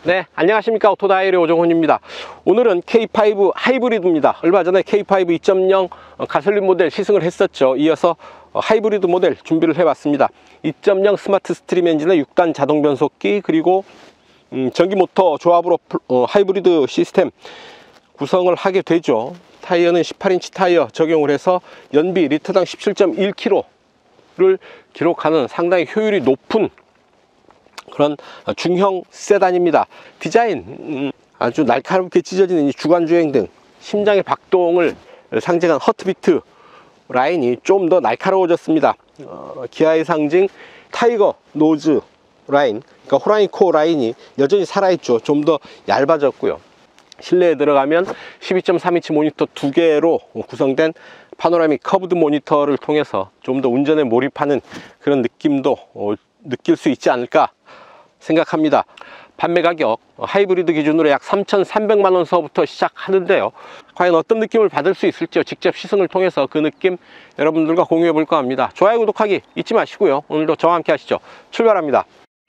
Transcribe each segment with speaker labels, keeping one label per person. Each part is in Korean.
Speaker 1: 네, 안녕하십니까. 오토다이어리 오정훈입니다. 오늘은 K5 하이브리드입니다. 얼마 전에 K5 2.0 가솔린 모델 시승을 했었죠. 이어서 하이브리드 모델 준비를 해봤습니다. 2.0 스마트 스트림 엔진의 6단 자동 변속기, 그리고 전기 모터 조합으로 하이브리드 시스템 구성을 하게 되죠. 타이어는 18인치 타이어 적용을 해서 연비 리터당 17.1km를 기록하는 상당히 효율이 높은 그런 중형 세단입니다. 디자인 아주 날카롭게 찢어지는 이 주간주행 등 심장의 박동을 상징한 허트비트 라인이 좀 더 날카로워졌습니다. 기아의 상징 타이거 노즈 라인, 그러니까 호랑이 코 라인이 여전히 살아있죠. 좀 더 얇아졌고요. 실내에 들어가면 12.3인치 모니터 2개로 구성된 파노라믹 커브드 모니터를 통해서 좀 더 운전에 몰입하는 그런 느낌도 느낄 수 있지 않을까 생각합니다. 판매 가격 하이브리드 기준으로 약 3,300만원 서부터 시작하는데요. 과연 어떤 느낌을 받을 수 있을지요. 직접 시승을 통해서 그 느낌 여러분들과 공유해 볼까 합니다. 좋아요, 구독하기 잊지 마시고요. 오늘도 저와 함께 하시죠. 출발합니다.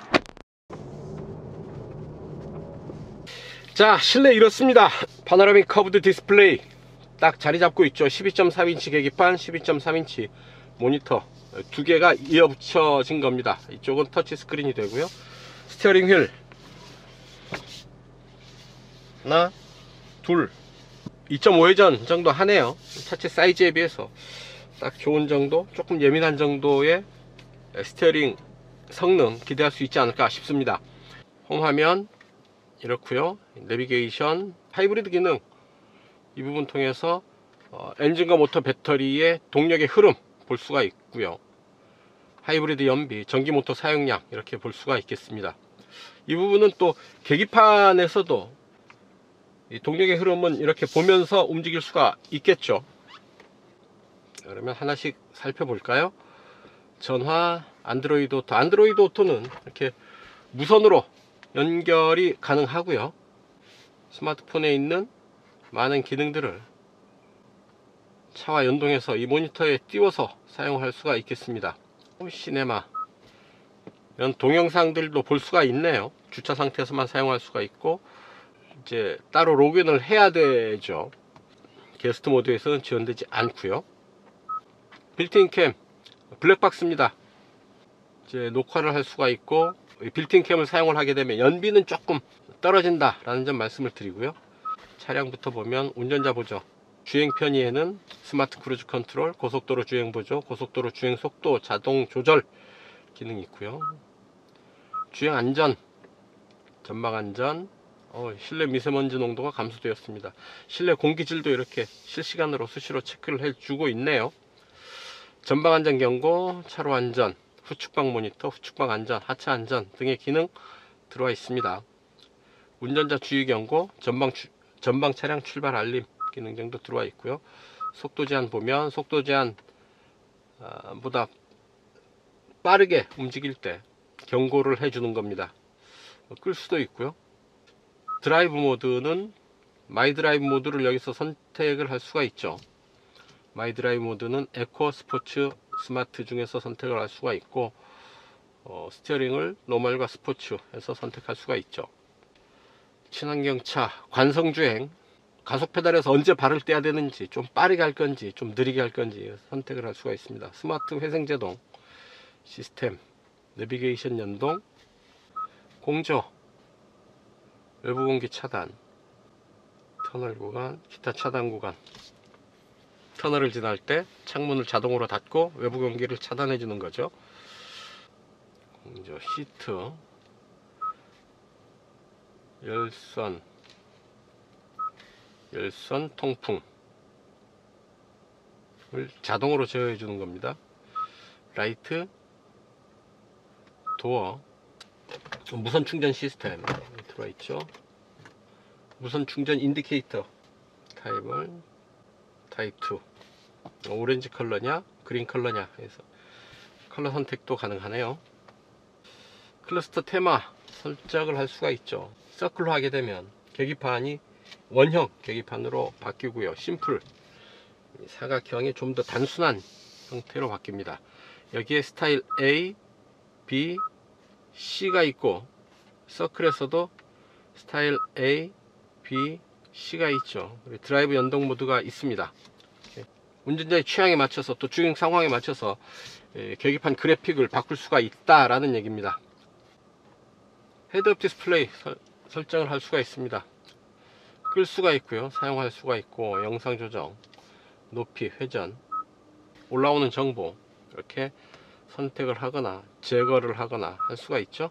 Speaker 1: 자, 실내 이렇습니다. 파노라믹 커브드 디스플레이 딱 자리 잡고 있죠. 12.3인치 계기판, 12.3인치 모니터 2개가 이어붙여진 겁니다. 이쪽은 터치 스크린이 되고요. 스티어링 휠 하나, 둘, 2.5회전 정도 하네요. 차체 사이즈에 비해서 딱 좋은 정도, 조금 예민한 정도의 스티어링 성능 기대할 수 있지 않을까 싶습니다. 홈화면 이렇고요. 내비게이션, 하이브리드 기능 이 부분 통해서 엔진과 모터 배터리의 동력의 흐름 볼 수가 있고요. 하이브리드 연비, 전기 모터 사용량 이렇게 볼 수가 있겠습니다. 이 부분은 또 계기판에서도 이 동력의 흐름은 이렇게 보면서 움직일 수가 있겠죠. 그러면 하나씩 살펴볼까요? 전화, 안드로이드 오토. 안드로이드 오토는 이렇게 무선으로 연결이 가능하고요. 스마트폰에 있는 많은 기능들을 차와 연동해서 이 모니터에 띄워서 사용할 수가 있겠습니다. 시네마, 이런 동영상들도 볼 수가 있네요. 주차 상태에서만 사용할 수가 있고, 이제 따로 로그인을 해야 되죠. 게스트 모드에서는 지원되지 않고요. 빌트인 캠, 블랙박스입니다. 이제 녹화를 할 수가 있고, 빌트인 캠을 사용을 하게 되면 연비는 조금 떨어진다 라는 점 말씀을 드리고요. 차량부터 보면 운전자 보조, 주행 편의에는 스마트 크루즈 컨트롤, 고속도로 주행 보조, 고속도로 주행 속도 자동 조절 기능이 있고요. 주행 안전, 전방 안전, 실내 미세먼지 농도가 감소되었습니다. 실내 공기질도 이렇게 실시간으로 수시로 체크를 해주고 있네요. 전방 안전 경고, 차로 안전, 후측방 모니터, 후측방 안전, 하차 안전 등의 기능 들어와 있습니다. 운전자 주의 경고, 전방 차량 출발 알림 기능 정도 들어와 있고요. 속도 제한 보면 속도 제한 보다 빠르게 움직일 때 경고를 해주는 겁니다. 끌 수도 있고요. 드라이브 모드는 마이 드라이브 모드를 여기서 선택을 할 수가 있죠. 마이 드라이브 모드는 에코, 스포츠, 스마트 중에서 선택을 할 수가 있고, 스티어링을 노멀과 스포츠 해서 선택할 수가 있죠. 친환경차, 관성주행, 가속 페달에서 언제 발을 떼야 되는지, 좀 빠르게 할 건지 좀 느리게 할 건지 선택을 할 수가 있습니다. 스마트 회생제동 시스템, 내비게이션 연동, 공조, 외부 공기 차단, 터널 구간, 기타 차단 구간. 터널을 지날 때 창문을 자동으로 닫고 외부 공기를 차단해 주는 거죠. 공조, 시트, 열선 통풍을 자동으로 제어해 주는 겁니다. 라이트, 도어, 무선 충전 시스템 들어와 있죠. 무선 충전 인디케이터 타입 1, 타입 2, 오렌지 컬러냐 그린 컬러냐 해서 컬러 선택도 가능하네요. 클러스터 테마 설정을 할 수가 있죠. 서클로 하게 되면 계기판이 원형 계기판으로 바뀌고요. 심플 사각형이 좀 더 단순한 형태로 바뀝니다. 여기에 스타일 A, B, C가 있고, 서클에서도 스타일 A, B, C가 있죠. 드라이브 연동 모드가 있습니다. 운전자의 취향에 맞춰서 또 주행 상황에 맞춰서 계기판 그래픽을 바꿀 수가 있다라는 얘기입니다. 헤드업 디스플레이 설정을 할 수가 있습니다. 끌 수가 있고요, 사용할 수가 있고, 영상 조정, 높이, 회전, 올라오는 정보 이렇게 선택을 하거나 제거를 하거나 할 수가 있죠.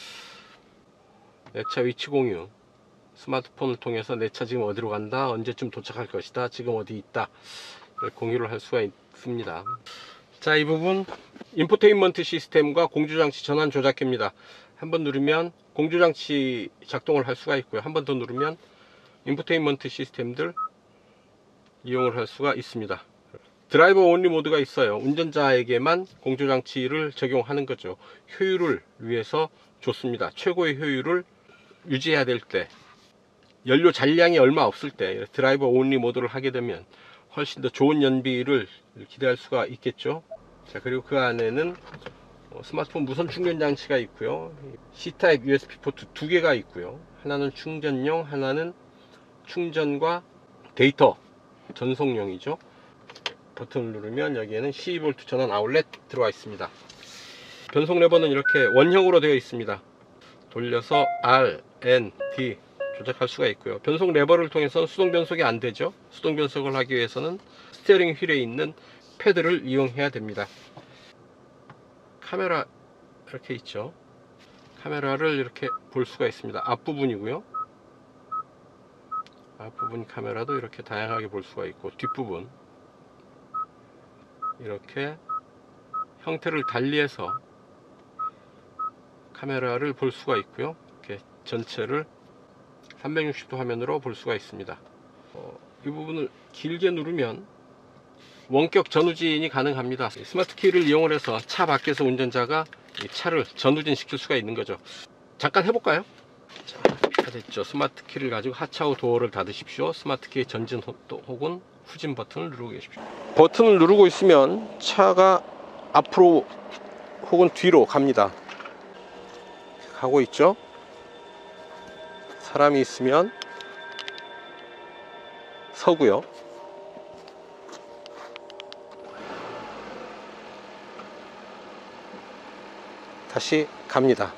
Speaker 1: 내 차 위치 공유, 스마트폰을 통해서 내 차 지금 어디로 간다, 언제쯤 도착할 것이다, 지금 어디 있다, 공유를 할 수가 있습니다. 자, 이 부분 인포테인먼트 시스템과 공조장치 전환 조작기입니다. 한번 누르면 공조장치 작동을 할 수가 있고요, 한 번 더 누르면 인포테인먼트 시스템들 이용을 할 수가 있습니다. 드라이버 온리 모드가 있어요. 운전자에게만 공조장치를 적용하는 거죠. 효율을 위해서 좋습니다. 최고의 효율을 유지해야 될 때, 연료 잔량이 얼마 없을 때 드라이버 온리 모드를 하게 되면 훨씬 더 좋은 연비를 기대할 수가 있겠죠. 자, 그리고 그 안에는 스마트폰 무선 충전 장치가 있고요, C타입 USB 포트 2개가 있고요, 하나는 충전용, 하나는 충전과 데이터 전송용이죠. 버튼을 누르면 여기에는 12V 전원 아울렛 들어와 있습니다. 변속 레버는 이렇게 원형으로 되어 있습니다. 돌려서 R, N, D 조작할 수가 있고요. 변속 레버를 통해서 수동 변속이 안 되죠. 수동 변속을 하기 위해서는 스티어링 휠에 있는 패드를 이용해야 됩니다. 카메라 이렇게 있죠. 카메라를 이렇게 볼 수가 있습니다. 앞부분이고요, 앞부분 카메라도 이렇게 다양하게 볼 수가 있고, 뒷부분 이렇게 형태를 달리해서 카메라를 볼 수가 있고요, 이렇게 전체를 360도 화면으로 볼 수가 있습니다. 이 부분을 길게 누르면 원격 전후진이 가능합니다. 스마트 키를 이용을 해서 차 밖에서 운전자가 이 차를 전후진 시킬 수가 있는 거죠. 잠깐 해볼까요? 자, 다 됐죠. 스마트 키를 가지고 하차후 도어를 닫으십시오. 스마트 키의 전진 혹은 후진 버튼을 누르고 계십시오. 버튼을 누르고 있으면 차가 앞으로 혹은 뒤로 갑니다. 가고 있죠. 사람이 있으면 서고요, 다시 갑니다.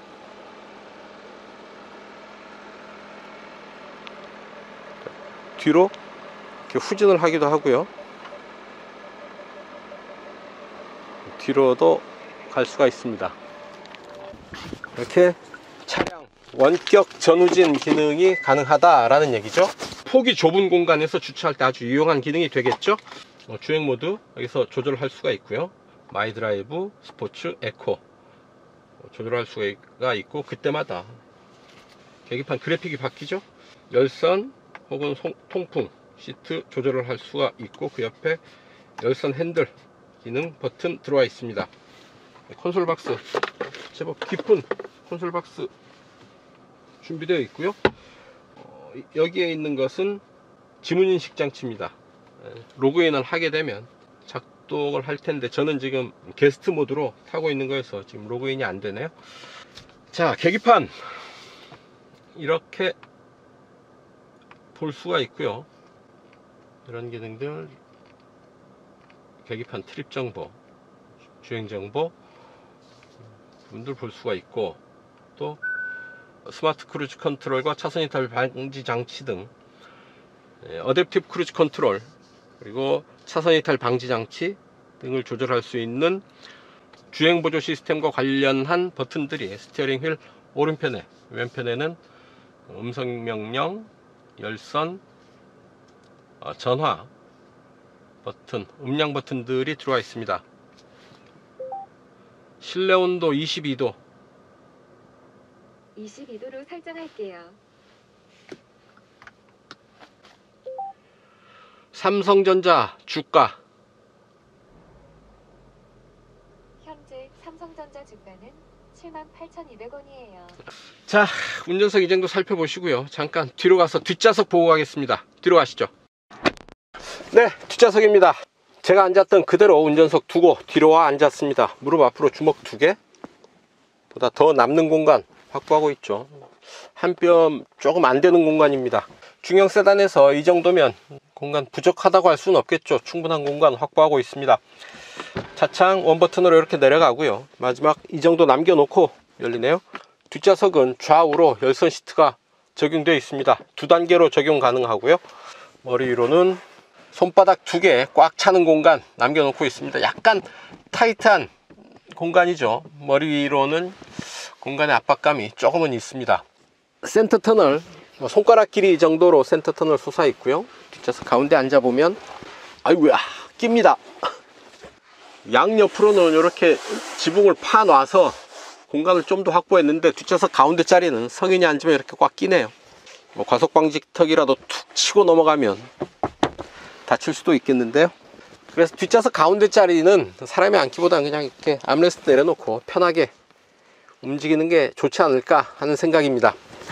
Speaker 1: 뒤로 이렇게 후진을 하기도 하고요, 뒤로도 갈 수가 있습니다. 이렇게 차량 원격 전후진 기능이 가능하다라는 얘기죠. 폭이 좁은 공간에서 주차할 때 아주 유용한 기능이 되겠죠. 주행 모드 여기서 조절을 할 수가 있고요, 마이 드라이브, 스포츠, 에코 조절할 수가 있고, 그때마다 계기판 그래픽이 바뀌죠. 열선 혹은 통풍 시트 조절을 할 수가 있고, 그 옆에 열선 핸들 기능 버튼 들어와 있습니다. 콘솔 박스, 제법 깊은 콘솔 박스 준비되어 있고요. 여기에 있는 것은 지문인식 장치입니다. 로그인을 하게 되면 작동을 할 텐데, 저는 지금 게스트 모드로 타고 있는 거여서 지금 로그인이 안 되네요. 자, 계기판 이렇게 볼 수가 있고요. 이런 기능들, 계기판 트립 정보, 주행 정보 분들 볼 수가 있고, 또 스마트 크루즈 컨트롤과 차선 이탈 방지 장치 등 어댑티브 크루즈 컨트롤, 그리고 차선 이탈 방지 장치 등을 조절할 수 있는 주행 보조 시스템과 관련한 버튼들이 스티어링 휠 오른편에, 왼편에는 음성 명령, 열선, 전화 버튼, 음량 버튼들이 들어와 있습니다. 실내 온도 22도
Speaker 2: 22도로 설정할게요.
Speaker 1: 삼성전자 주가,
Speaker 2: 현재 삼성전자 주가는 78,200원이에요.
Speaker 1: 자, 운전석 이 정도 살펴보시고요, 잠깐 뒤로 가서 뒷좌석 보고 가겠습니다. 뒤로 가시죠. 네, 뒷좌석입니다. 제가 앉았던 그대로 운전석 두고 뒤로 와 앉았습니다. 무릎 앞으로 주먹 2개 보다 더 남는 공간 확보하고 있죠. 한 뼘 조금 안 되는 공간입니다. 중형 세단에서 이 정도면 공간 부족하다고 할 수는 없겠죠. 충분한 공간 확보하고 있습니다. 차창 원버튼으로 이렇게 내려가고요. 마지막 이 정도 남겨놓고 열리네요. 뒷좌석은 좌우로 열선 시트가 적용되어 있습니다. 두 단계로 적용 가능하고요. 머리 위로는 손바닥 2개 꽉 차는 공간 남겨놓고 있습니다. 약간 타이트한 공간이죠. 머리 위로는 공간의 압박감이 조금은 있습니다. 센터 터널 손가락 길이 정도로 센터 터널 솟아 있고요. 뒷좌석 가운데 앉아보면 아이고야 낍니다. 양옆으로는 이렇게 지붕을 파 놔서 공간을 좀 더 확보했는데 뒷좌석 가운데 자리는 성인이 앉으면 이렇게 꽉 끼네요. 과속 방지턱이라도 툭 치고 넘어가면 다칠 수도 있겠는데요. 그래서 뒷좌석 가운데 자리는 사람이 앉기보다는 그냥 이렇게 암레스트 내려놓고 편하게 움직이는 게 좋지 않을까 하는 생각입니다.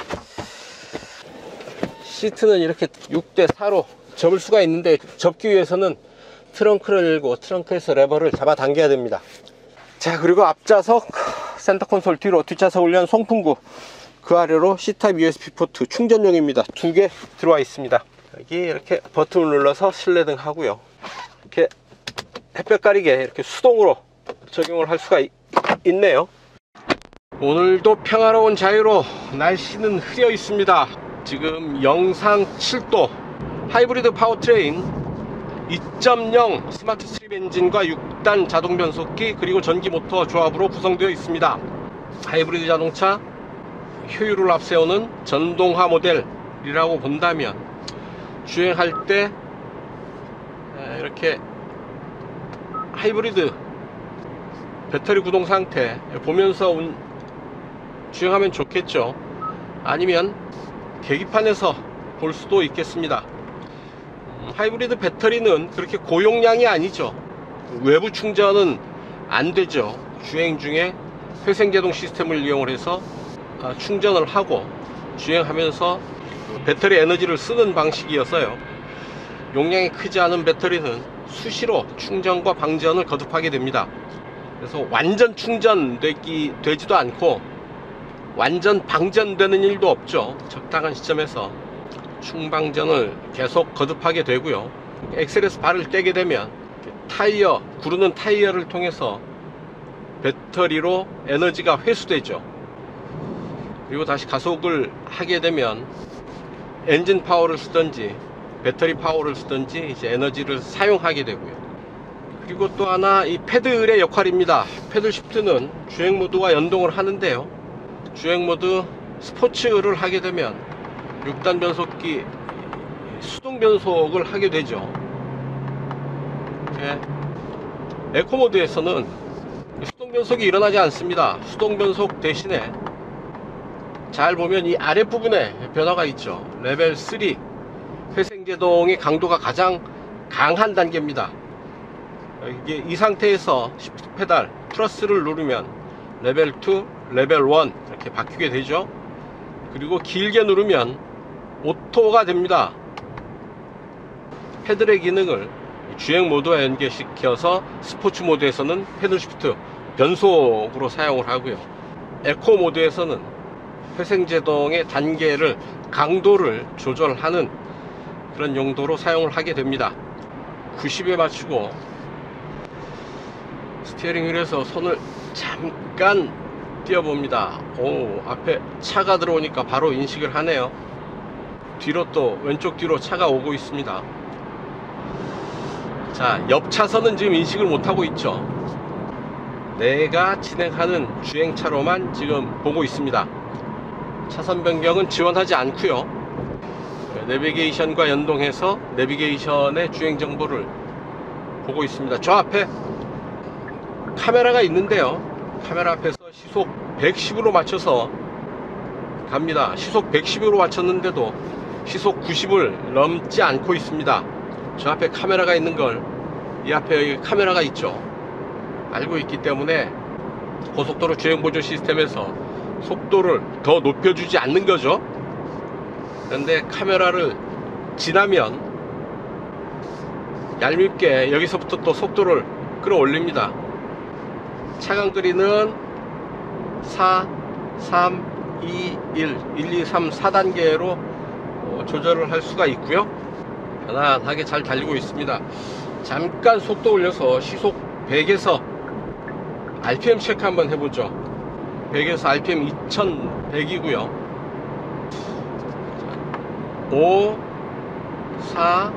Speaker 1: 시트는 이렇게 6대4로 접을 수가 있는데 접기 위해서는 트렁크를 열고 트렁크에서 레버를 잡아 당겨야 됩니다. 자, 그리고 앞좌석 센터 콘솔 뒤로 뒷좌석을 위한 송풍구, 그 아래로 C타입 USB 포트 충전용입니다. 2개 들어와 있습니다. 여기 이렇게 버튼을 눌러서 실내등 하고요. 이렇게 햇볕 가리개 이렇게 수동으로 적용을 할 수가 있네요. 오늘도 평화로운 자유로 날씨는 흐려 있습니다. 지금 영상 7도, 하이브리드 파워트레인 2.0 스마트 스트립 엔진과 6단 자동 변속기 그리고 전기 모터 조합으로 구성되어 있습니다. 하이브리드 자동차 효율을 앞세우는 전동화 모델이라고 본다면 주행할 때 이렇게 하이브리드 배터리 구동 상태 보면서 주행하면 좋겠죠. 아니면 계기판에서 볼 수도 있겠습니다. 하이브리드 배터리는 그렇게 고용량이 아니죠. 외부 충전은 안 되죠. 주행 중에 회생제동 시스템을 이용을 해서 충전을 하고 주행하면서 배터리 에너지를 쓰는 방식이어서요. 용량이 크지 않은 배터리는 수시로 충전과 방전을 거듭하게 됩니다. 그래서 완전 충전되지도 않고 완전 방전되는 일도 없죠. 적당한 시점에서 충방전을 계속 거듭하게 되고요. 엑셀에서 발을 떼게 되면 타이어, 구르는 타이어를 통해서 배터리로 에너지가 회수되죠. 그리고 다시 가속을 하게 되면 엔진 파워를 쓰든지 배터리 파워를 쓰든지 이제 에너지를 사용하게 되고요. 그리고 또 하나 이 패들의 역할입니다. 패들 시프트는 주행 모드와 연동을 하는데요. 주행 모드 스포츠를 하게 되면 6단 변속기 수동 변속을 하게 되죠. 에코 모드에서는 수동 변속이 일어나지 않습니다. 수동 변속 대신에 잘 보면 이 아랫부분에 변화가 있죠. 레벨 3 회생제동의 강도가 가장 강한 단계입니다. 이게 이 상태에서 시프트 페달 플러스를 누르면 레벨 2, 레벨 1 이렇게 바뀌게 되죠. 그리고 길게 누르면 오토가 됩니다. 패들의 기능을 주행 모드와 연계시켜서 스포츠 모드에서는 패들 시프트 변속으로 사용을 하고요. 에코 모드에서는 회생제동의 단계를 강도를 조절하는 그런 용도로 사용을 하게 됩니다. 90에 맞추고 스티어링 휠에서 손을 잠깐 띄워봅니다. 오, 앞에 차가 들어오니까 바로 인식을 하네요. 뒤로 또 왼쪽 뒤로 차가 오고 있습니다. 자, 옆 차선은 지금 인식을 못하고 있죠. 내가 진행하는 주행차로만 지금 보고 있습니다. 차선 변경은 지원하지 않고요. 내비게이션과 연동해서 내비게이션의 주행 정보를 보고 있습니다. 저 앞에 카메라가 있는데요. 카메라 앞에서 시속 110으로 맞춰서 갑니다. 시속 110으로 맞췄는데도 시속 90을 넘지 않고 있습니다. 저 앞에 카메라가 있는 걸 이 앞에 여기 카메라가 있죠. 알고 있기 때문에 고속도로 주행보조 시스템에서 속도를 더 높여주지 않는 거죠. 그런데 카메라를 지나면 얄밉게 여기서부터 또 속도를 끌어올립니다. 차간 거리는 4, 3, 2, 1, 1, 2, 3, 4단계로 조절을 할 수가 있고요. 편안하게 잘 달리고 있습니다. 잠깐 속도 올려서 시속 100에서 RPM 체크 한번 해보죠. 100에서 RPM 2100이고요 5 4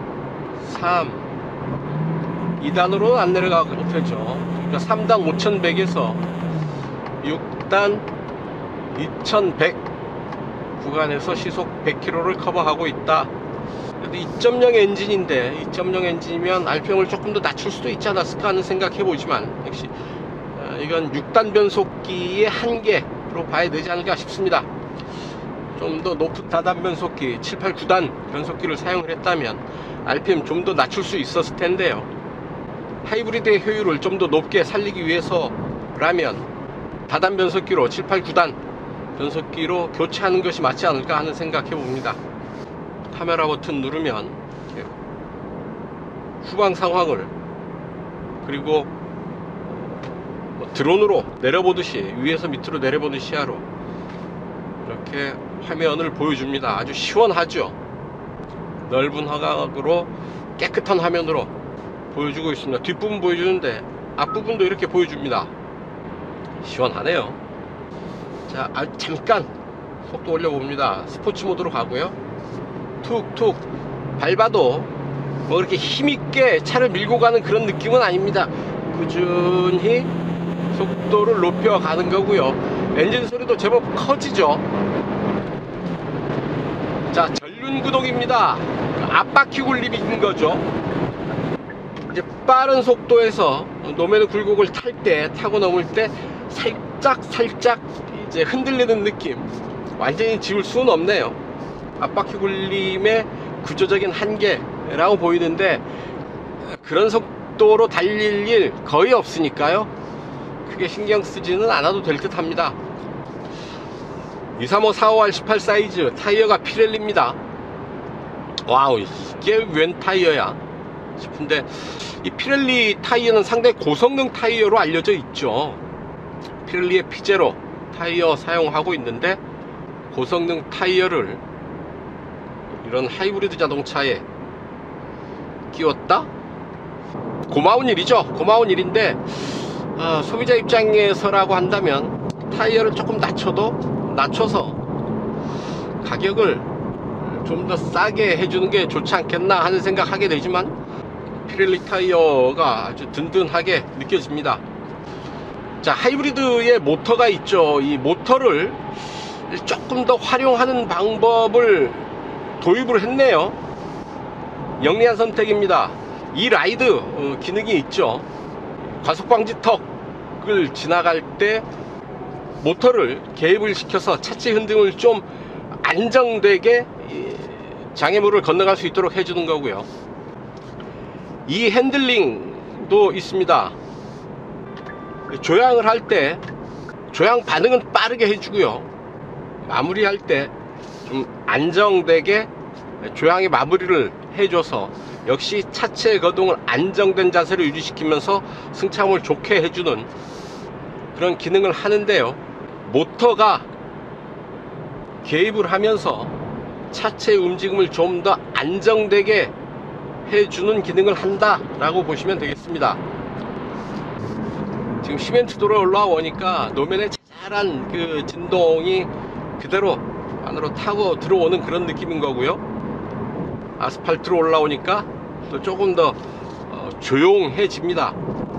Speaker 1: 3 2단으로는 안 내려가고 되죠. 그러니까 3단 5100에서 6단 2100 구간에서 시속 100km를 커버하고 있다. 그래도 2.0 엔진인데 2.0 엔진이면 RPM을 조금 더 낮출 수도 있지 않았을까 하는 생각 해보지만 역시 이건 6단 변속기의 한계로 봐야 되지 않을까 싶습니다. 좀 더 높은 다단 변속기 7, 8, 9단 변속기를 사용을 했다면 RPM 좀 더 낮출 수 있었을 텐데요. 하이브리드의 효율을 좀 더 높게 살리기 위해서라면 다단 변속기로 7, 8, 9단 변속기로 교체하는 것이 맞지 않을까 하는 생각 해봅니다. 카메라 버튼 누르면 후방 상황을 그리고 드론으로 내려보듯이 위에서 밑으로 내려보는 시야로 이렇게 화면을 보여줍니다. 아주 시원하죠. 넓은 화각으로 깨끗한 화면으로 보여주고 있습니다. 뒷부분 보여주는데 앞부분도 이렇게 보여줍니다. 시원하네요. 자, 잠깐 속도 올려봅니다. 스포츠 모드로 가고요. 툭툭 밟아도 뭐 그렇게 힘있게 차를 밀고 가는 그런 느낌은 아닙니다. 꾸준히 속도를 높여 가는 거고요. 엔진 소리도 제법 커지죠. 자, 전륜구동입니다. 앞바퀴 굴림인 거죠. 이제 빠른 속도에서 노면 굴곡을 탈 때, 타고 넘을 때 살짝 이제 흔들리는 느낌. 완전히 지울 수는 없네요. 앞바퀴 굴림의 구조적인 한계라고 보이는데 그런 속도로 달릴 일 거의 없으니까요. 크게 신경 쓰지는 않아도 될 듯 합니다. 235, 45R 18 사이즈 타이어가 피렐리입니다. 와우, 이게 웬 타이어야 싶은데 이 피렐리 타이어는 상당히 고성능 타이어로 알려져 있죠. 피렐리의 피제로 타이어 사용하고 있는데 고성능 타이어를 이런 하이브리드 자동차에 끼웠다? 고마운 일이죠. 고마운 일인데 소비자 입장에서라고 한다면 타이어를 조금 낮춰서 가격을 좀 더 싸게 해주는 게 좋지 않겠나 하는 생각 하게 되지만 피렐리 타이어가 아주 든든하게 느껴집니다. 자, 하이브리드의 모터가 있죠. 이 모터를 조금 더 활용하는 방법을 도입을 했네요. 영리한 선택입니다. 이 라이드 기능이 있죠. 과속방지 턱을 지나갈 때 모터를 개입을 시켜서 차체 흔듦을 좀 안정되게 장애물을 건너갈 수 있도록 해주는 거고요. 이 핸들링도 있습니다. 조향을 할 때 조향 반응은 빠르게 해주고요. 마무리할 때 좀 안정되게 조향의 마무리를 해줘서 역시 차체 거동을 안정된 자세로 유지시키면서 승차감을 좋게 해주는 그런 기능을 하는데요. 모터가 개입을 하면서 차체 움직임을 좀 더 안정되게 해주는 기능을 한다 라고 보시면 되겠습니다. 지금 시멘트 도로에 올라오니까 노면에 자잘한 그 진동이 그대로 안으로 타고 들어오는 그런 느낌인 거고요. 아스팔트로 올라오니까 또 조금 더 조용해집니다.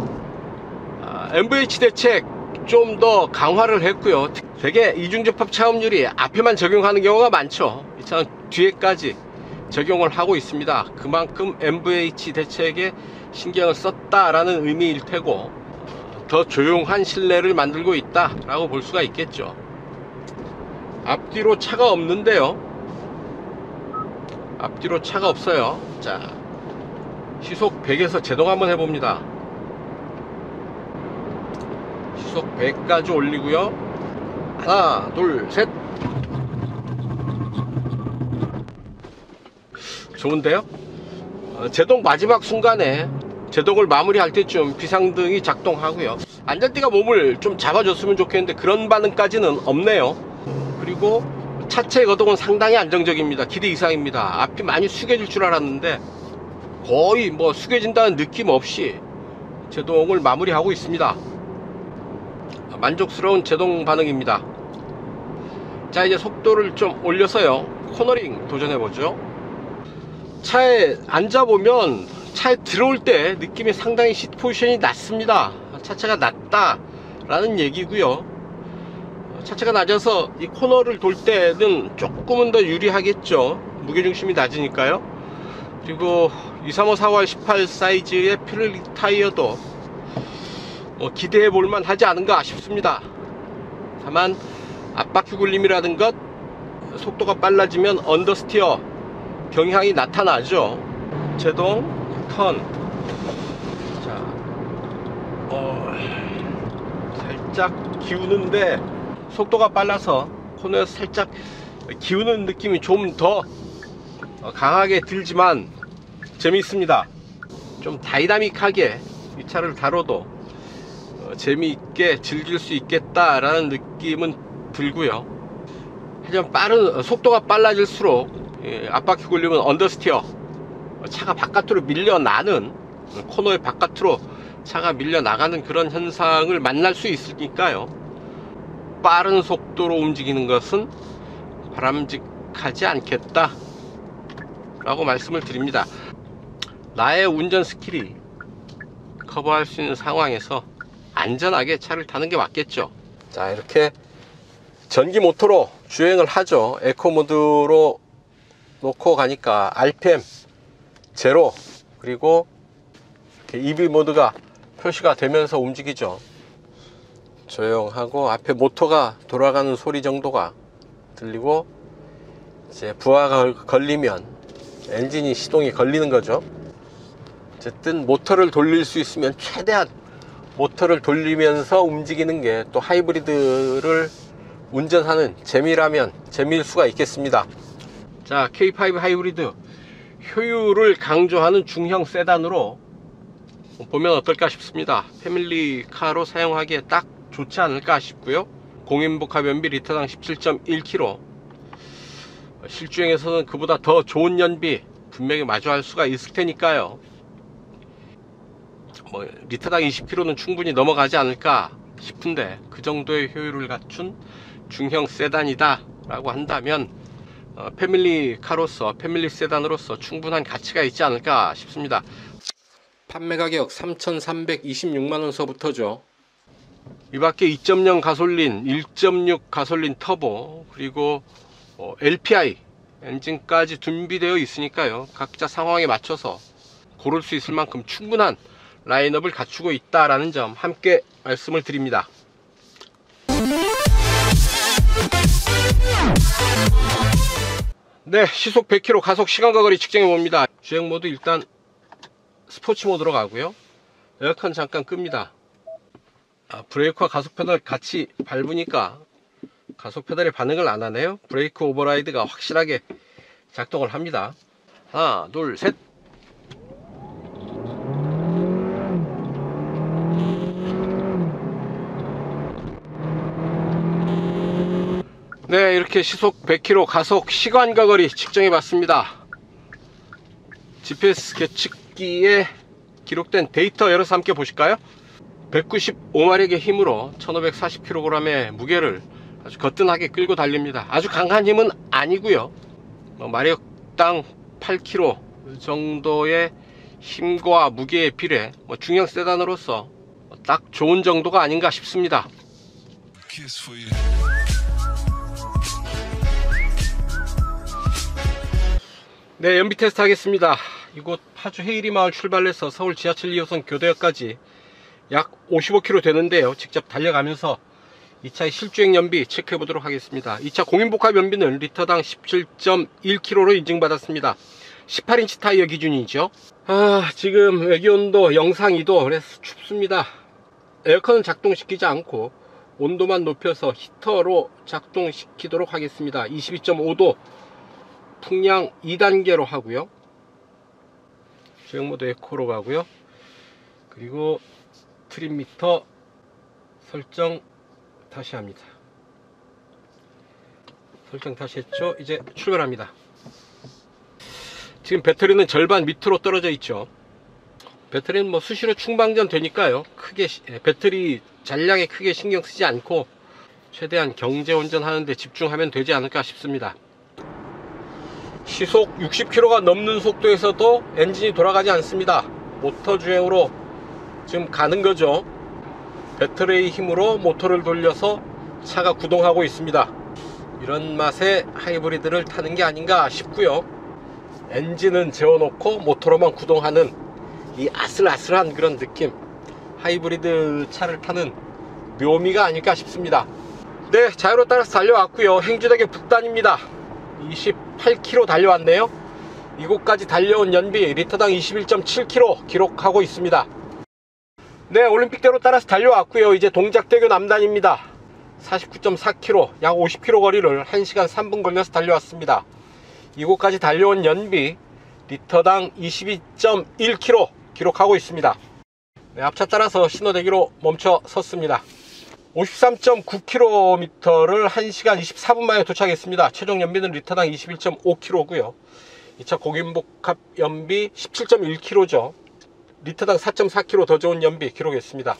Speaker 1: MVH 대책 좀 더 강화를 했고요. 되게 이중접합 차음률이 앞에만 적용하는 경우가 많죠. 이 차는 뒤에까지 적용을 하고 있습니다. 그만큼 MVH 대책에 신경을 썼다라는 의미일 테고 더 조용한 실내를 만들고 있다라고 볼 수가 있겠죠. 앞뒤로 차가 없는데요. 앞뒤로 차가 없어요. 자, 시속 100에서 제동 한번 해봅니다. 시속 100까지 올리고요. 하나, 둘, 셋. 좋은데요? 제동 마지막 순간에 제동을 마무리할 때쯤 비상등이 작동하고요. 안전띠가 몸을 좀 잡아줬으면 좋겠는데 그런 반응까지는 없네요. 그리고 차체 거동은 상당히 안정적입니다. 기대 이상입니다. 앞이 많이 숙여질 줄 알았는데 거의 뭐 숙여진다는 느낌 없이 제동을 마무리하고 있습니다. 만족스러운 제동 반응입니다. 자, 이제 속도를 좀 올려서요 코너링 도전해보죠. 차에 앉아보면 차에 들어올 때 느낌이 상당히 시트 포지션이 낮습니다. 차체가 낮다 라는 얘기고요. 차체가 낮아서 이 코너를 돌 때는 조금은 더 유리하겠죠. 무게중심이 낮으니까요. 그리고 235, 4월 18 사이즈의 피렐리 타이어도 기대해 볼만 하지 않은가 싶습니다. 다만 앞바퀴 굴림이라는 것, 속도가 빨라지면 언더스티어 경향이 나타나죠. 제동, 턴. 자, 살짝 기우는데 속도가 빨라서 코너에서 살짝 기우는 느낌이 좀 더 강하게 들지만 재미있습니다. 좀 다이나믹하게 이 차를 다뤄도 재미있게 즐길 수 있겠다라는 느낌은 들고요. 하지만 속도가 빨라질수록 앞바퀴 굴리면 언더스티어, 차가 바깥으로 밀려나는, 코너의 바깥으로 차가 밀려나가는 그런 현상을 만날 수 있으니까요. 빠른 속도로 움직이는 것은 바람직하지 않겠다 라고 말씀을 드립니다. 나의 운전 스킬이 커버할 수 있는 상황에서 안전하게 차를 타는 게 맞겠죠. 자, 이렇게 전기 모터로 주행을 하죠. 에코 모드로 놓고 가니까 RPM 제로, 그리고 이렇게 EV 모드가 표시가 되면서 움직이죠. 조용하고 앞에 모터가 돌아가는 소리 정도가 들리고, 이제 부하가 걸리면 엔진이 시동이 걸리는 거죠. 어쨌든 모터를 돌릴 수 있으면 최대한 모터를 돌리면서 움직이는 게 또 하이브리드를 운전하는 재미라면 재미일 수가 있겠습니다. 자, K5 하이브리드 효율을 강조하는 중형 세단으로 보면 어떨까 싶습니다. 패밀리카로 사용하기에 딱 좋지 않을까 싶고요. 공인복합 연비 리터당 17.1km, 실주행에서는 그보다 더 좋은 연비 분명히 마주할 수가 있을 테니까요. 리터당 20km는 충분히 넘어가지 않을까 싶은데, 그 정도의 효율을 갖춘 중형 세단이다 라고 한다면 패밀리카로서, 패밀리 세단으로서 충분한 가치가 있지 않을까 싶습니다. 판매 가격 3,326만원 서부터죠. 이 밖에 2.0 가솔린, 1.6 가솔린 터보, 그리고 LPI 엔진까지 준비되어 있으니까요. 각자 상황에 맞춰서 고를 수 있을 만큼 충분한 라인업을 갖추고 있다라는 점 함께 말씀을 드립니다. 네, 시속 100km 가속 시간과 거리 측정해 봅니다. 주행 모드 일단 스포츠 모드로 가고요. 에어컨 잠깐 끕니다. 브레이크와 가속 페달 같이 밟으니까 가속 페달이 반응을 안 하네요. 브레이크 오버라이드가 확실하게 작동을 합니다. 하나, 둘, 셋. 네, 이렇게 시속 100km 가속 시간과 거리 측정해 봤습니다. GPS 계측기에 기록된 데이터 열어서 함께 보실까요? 195마력의 힘으로 1540kg의 무게를 아주 거뜬하게 끌고 달립니다. 아주 강한 힘은 아니고요. 마력당 8kg 정도의 힘과 무게에 비례 중형 세단으로서 딱 좋은 정도가 아닌가 싶습니다. 네, 연비 테스트 하겠습니다. 이곳 파주 헤이리마을 출발해서 서울 지하철 2호선 교대역까지 약 55km 되는데요. 직접 달려가면서 이 차의 실주행 연비 체크해 보도록 하겠습니다. 이 차 공인복합 연비는 리터당 17.1km로 인증받았습니다. 18인치 타이어 기준이죠. 지금 외기온도 영상 2도, 그래서 춥습니다. 에어컨은 작동시키지 않고 온도만 높여서 히터로 작동시키도록 하겠습니다. 22.5도 풍량 2단계로 하고요. 주행모드 에코로 가고요. 그리고 트립미터 설정 다시 합니다. 설정 다시 했죠. 이제 출발합니다. 지금 배터리는 절반 밑으로 떨어져 있죠. 배터리는 뭐 수시로 충방전 되니까요, 크게 배터리 잔량에 크게 신경 쓰지 않고 최대한 경제 운전하는 데 집중하면 되지 않을까 싶습니다. 시속 60km가 넘는 속도에서도 엔진이 돌아가지 않습니다. 모터 주행으로 지금 가는 거죠. 배터리의 힘으로 모터를 돌려서 차가 구동하고 있습니다. 이런 맛의 하이브리드를 타는 게 아닌가 싶고요. 엔진은 재워놓고 모터로만 구동하는 이 아슬아슬한 그런 느낌, 하이브리드 차를 타는 묘미가 아닐까 싶습니다. 네, 자유로 따라서 달려왔고요. 행주대교 북단입니다. 28km 달려왔네요. 이곳까지 달려온 연비 리터당 21.7km 기록하고 있습니다. 네, 올림픽대로 따라서 달려왔고요. 이제 동작대교 남단입니다. 49.4km, 약 50km 거리를 1시간 3분 걸려서 달려왔습니다. 이곳까지 달려온 연비 리터당 22.1km 기록하고 있습니다. 네, 앞차 따라서 신호대기로 멈춰 섰습니다. 53.9km를 1시간 24분 만에 도착했습니다. 최종 연비는 리터당 21.5km고요. 이 차 고기복합 연비 17.1km죠. 리터당 4.4km 더 좋은 연비 기록했습니다.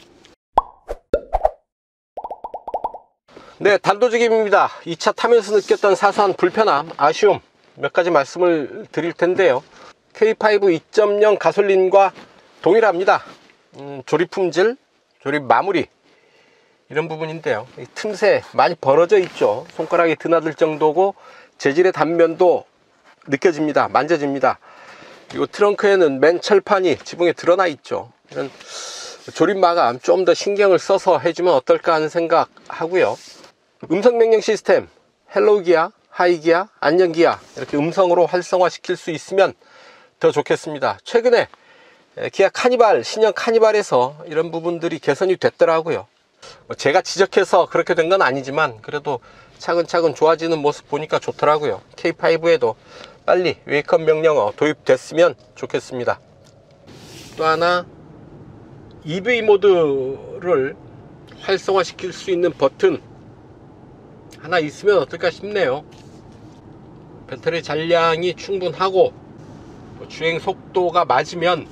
Speaker 1: 네, 단도직입입니다. 이 차 타면서 느꼈던 사소한 불편함, 아쉬움 몇 가지 말씀을 드릴 텐데요. K5 2.0 가솔린과 동일합니다. 조립 품질, 조립 마무리, 이런 부분인데요. 이 틈새 많이 벌어져 있죠. 손가락이 드나들 정도고 재질의 단면도 느껴집니다. 만져집니다. 그리고 트렁크에는 맨 철판이 지붕에 드러나 있죠. 이런 조립 마감 좀 더 신경을 써서 해주면 어떨까 하는 생각 하고요. 음성 명령 시스템, 헬로우 기아, 하이 기아, 안녕 기아, 이렇게 음성으로 활성화 시킬 수 있으면 더 좋겠습니다. 최근에 기아 카니발, 신형 카니발에서 이런 부분들이 개선이 됐더라고요. 제가 지적해서 그렇게 된 건 아니지만 그래도 차근차근 좋아지는 모습 보니까 좋더라고요. K5에도 빨리 웨이크업 명령어 도입됐으면 좋겠습니다. 또 하나, EV 모드를 활성화 시킬 수 있는 버튼 하나 있으면 어떨까 싶네요. 배터리 잔량이 충분하고 주행 속도가 맞으면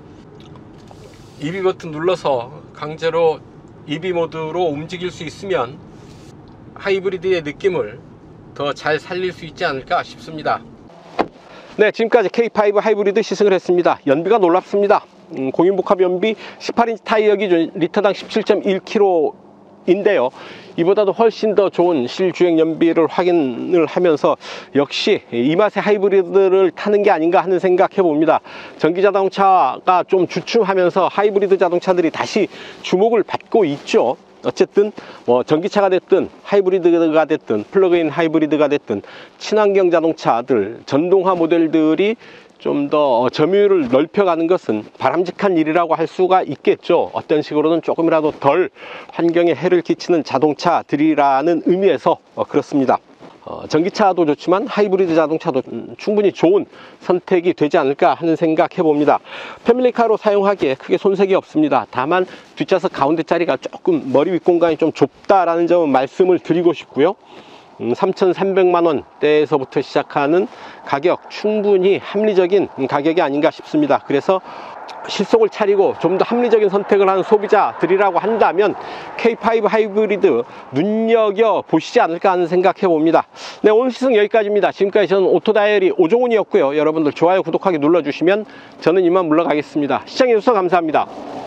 Speaker 1: EV 버튼 눌러서 강제로 EV 모드로 움직일 수 있으면 하이브리드의 느낌을 더 잘 살릴 수 있지 않을까 싶습니다. 네, 지금까지 K5 하이브리드 시승을 했습니다. 연비가 놀랍습니다. 공인복합 연비 18인치 타이어 기준 리터당 17.1km 인데요, 이보다도 훨씬 더 좋은 실주행 연비를 확인을 하면서 역시 이 맛의 하이브리드를 타는 게 아닌가 하는 생각 해봅니다. 전기자동차가 좀 주춤하면서 하이브리드 자동차들이 다시 주목을 받고 있죠. 어쨌든 뭐 전기차가 됐든 하이브리드가 됐든 플러그인 하이브리드가 됐든 친환경 자동차들, 전동화 모델들이 좀 더 점유율을 넓혀가는 것은 바람직한 일이라고 할 수가 있겠죠. 어떤 식으로든 조금이라도 덜 환경에 해를 끼치는 자동차들이라는 의미에서 그렇습니다. 전기차도 좋지만 하이브리드 자동차도 충분히 좋은 선택이 되지 않을까 하는 생각 해봅니다. 패밀리카로 사용하기에 크게 손색이 없습니다. 다만 뒷좌석 가운데 자리가 조금 머리 윗공간이 좀 좁다라는 점은 말씀을 드리고 싶고요. 3,300만원대에서부터 시작하는 가격, 충분히 합리적인 가격이 아닌가 싶습니다. 그래서 실속을 차리고 좀 더 합리적인 선택을 하는 소비자들이라고 한다면 K5 하이브리드 눈여겨보시지 않을까 하는 생각 해봅니다. 네, 오늘 시승 여기까지입니다. 지금까지 저는 오토다이어리 오종훈이었고요. 여러분들 좋아요, 구독하기 눌러주시면 저는 이만 물러가겠습니다. 시청해주셔서 감사합니다.